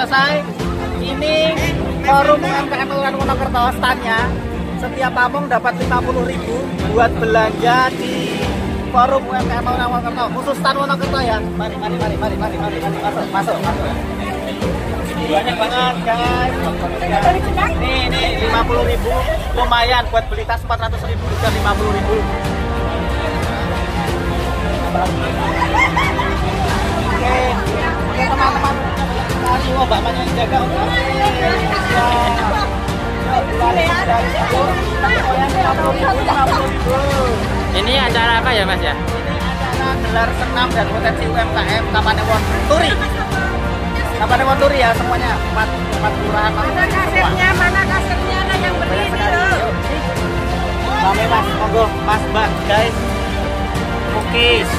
selesai. Ini forum UMKM Kelurahan Wonokerto, standnya setiap pamong dapat 50.000 buat belanja di forum UMKM Kelurahan Wonokerto, khusus stand Wonokerto ya. Mari masuk. Banyak banget guys. Nih 50.000 lumayan buat beli tas 400.000 juga 50.000. Oke teman-teman, kasih mbaknya yang jaga. Ini acara apa ya Mas ya? Ini acara gelar senam dan potensi UMKM Kapanewon Turi. Kapanewon Turi ya semuanya, 4 kelurahan. Mana kasetnya yang beli ini loh. Rame Mas, monggo Mas Mbak guys. Cookies.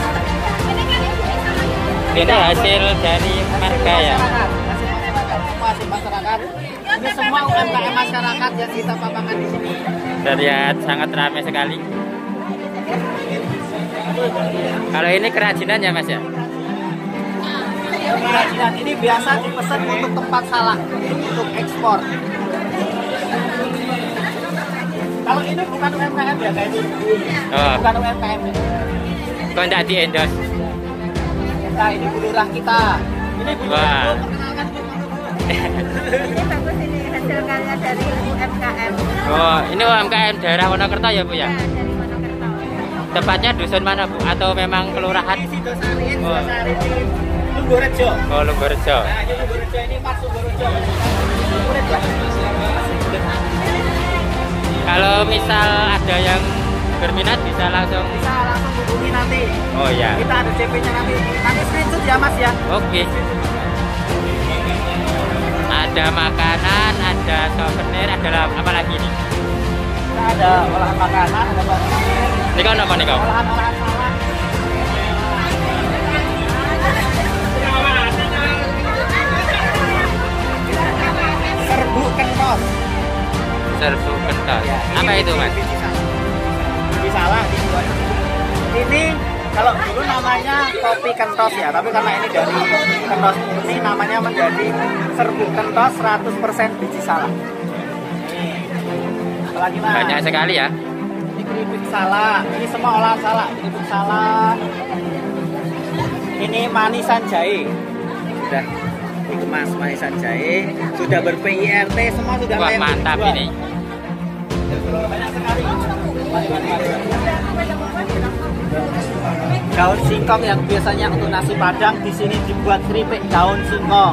Ini hasil dari marga ya. Hasil masyarakat. Ini semua UMKM masyarakat yang kita paparkan di sini. Terlihat sangat ramai sekali. Kalau ini kerajinan ya Mas ya? Kerajinan ini biasa dipesan untuk tempat salak, untuk ekspor. Kalau ini bukan UMKM ya guys. Oh. Bukan UMKM ini. Kok enggak di endorse? Nah, ini Bu Lurah kita. Ini Bu Lurah. Ini bagus ini hasil karya dari UMKM. Oh, ini UMKM daerah Wonokerto ya Bu ya? Ya, dari Wonokerto. Tepatnya dusun mana Bu? Atau memang kelurahan? Ini Sidosari, Sidosari di Lunggorejo. Oh, Lunggorejo. Nah, ini Lunggorejo, ini Mas Lunggorejo. Lunggorejo. Kalau misal ada yang berminat bisa langsung hubungi nanti. Oh ya. Kita ada CP-nya nanti. Nanti screenshot ya Mas ya. Oke. Ada makanan, ada souvenir, ada apa lagi nih? Kita ada olahan makanan, ada souvenir. Ini kau apa nih kau? Olahan salad. Serbu kentos. Serbu kentos. Ya, apa itu Mas? Biji salak dibuat. Ini kalau dulu namanya kopi kentos ya, tapi karena ini dari kentos ini namanya menjadi serbu kentos 100% biji salak. Apalagi Mas? Banyak sekali ya. Ini keripik salak, ini semua olahan salak, keripik salak. Ini manisan jahe. Sudah dikemas manisan jahe, sudah ber-PIRT, semua sudah Wah, layak mantap dijual. ini. Banyak sekali. Daun singkong yang biasanya untuk nasi padang di sini dibuat keripik daun singkong.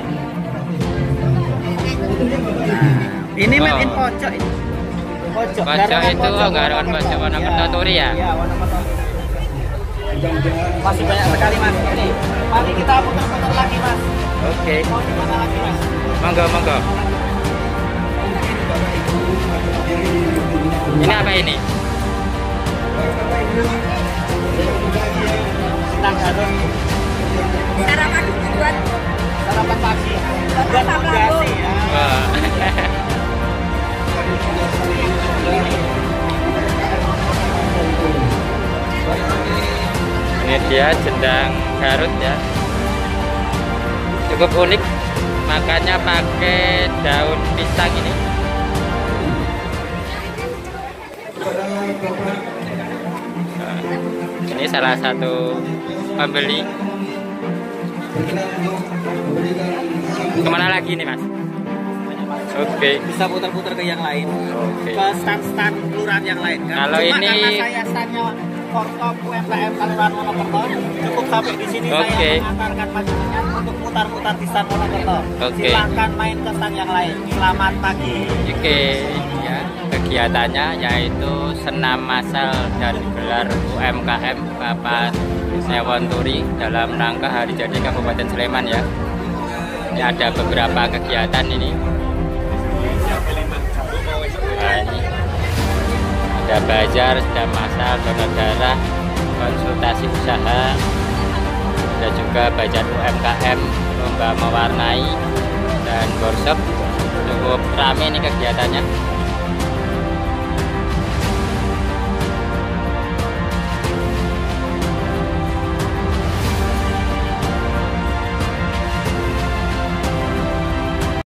Ini made in pojok ini. Pojok itu Garawan Pojok Wonokerto Turi ya? Iya, Wonokerto. Masih banyak sekali Mas. Ini, mari kita putar-putar lagi Mas. Oke. Mau di mana lagi Mas? Monggo. Ini apa ini? Tentang galon. Sarapan buat Sarapan pagi. Buat fondasi ya. Wah. Ini dia jendang Garut ya. Cukup unik, makanya pakai daun pisang ini. Ini salah satu pembeli. Kemana lagi nih Mas? Oke. Bisa putar-putar ke yang lain. Oke. Ke stand-stand kelurahan yang lain. Kalau Cuma ini- karena saya standnya Forkop UMKM Kelurahan Wonokerto, cukup sampai di sini. Oke. Saya mengantarkan majikannya untuk mutar-mutar di stand Wonokerto. Oke. Silakan main ke stand yang lain. Selamat pagi. Oke, ya, kegiatannya yaitu senam massal dan gelar UMKM Kapanewon Turi dalam rangka Hari Jadi Kabupaten Sleman ya. Ini ada beberapa kegiatan ini. Nah, ini ada bazar, senam massal, donor darah, konsultasi usaha, ada juga bazar UMKM, lomba mewarnai, dan workshop. Cukup ramai nih kegiatannya.